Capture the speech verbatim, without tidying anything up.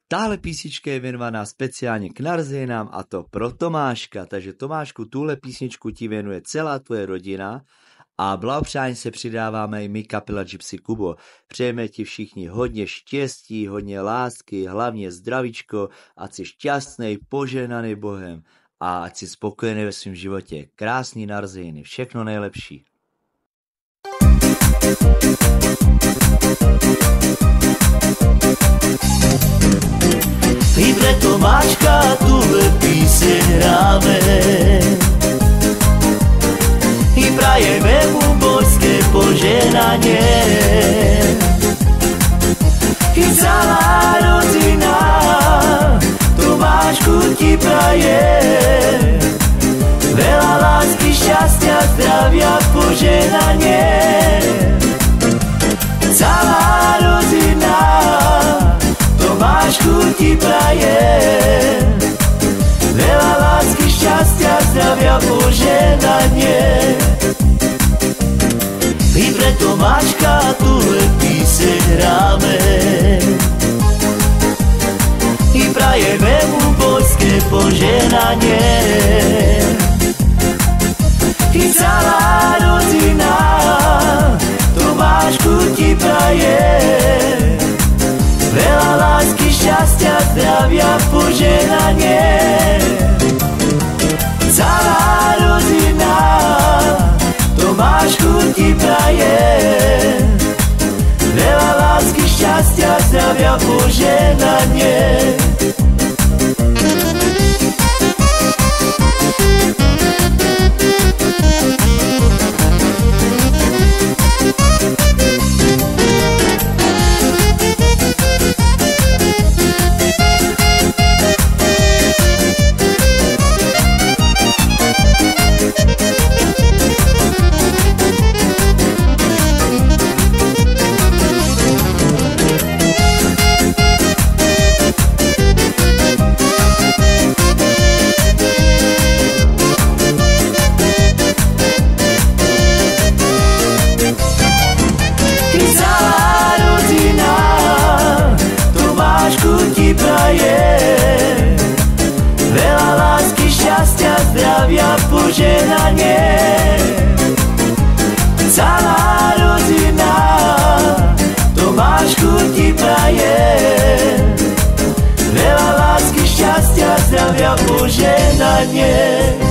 Tahle písnička je věnovaná speciálně k narozeninám a to pro Tomáška, takže Tomášku, tuhle písničku ti věnuje celá tvoje rodina a blahopřání se přidáváme i my, kapela Gypsy Kubo. Přejeme ti všichni hodně štěstí, hodně lásky, hlavně zdravíčko, ať jsi šťastný, požehnaný Bohem a ať jsi spokojený ve svém životě. Krásný narozeniny, všechno nejlepší. I pre Tomáčka tuhle píseň hráme, i prajeme mu božské požehnanie, i celá rodina Tomáčku ti praje veľa lásky, šťastia, zdravia, požehnanie. Celá rodina Tomášku ti praje veľa lásky, šťastia, zdravia, požehnanie. I pre Tomáčka tuhle píseň hráme, i prajeme mu božské požehnanie, i celá rodina Tomášku ti praje veľa lásky, šťastia, zdravia, požehnanie. Celá rodina Tomášku ti praje veľa lásky, šťastia, zdravia, požehnanie. Veľa lásky, šťastia, zdravia, požehnanie. Celá rodina Tomášku ti praje veľa lásky, šťastia, zdravia, požehnanie.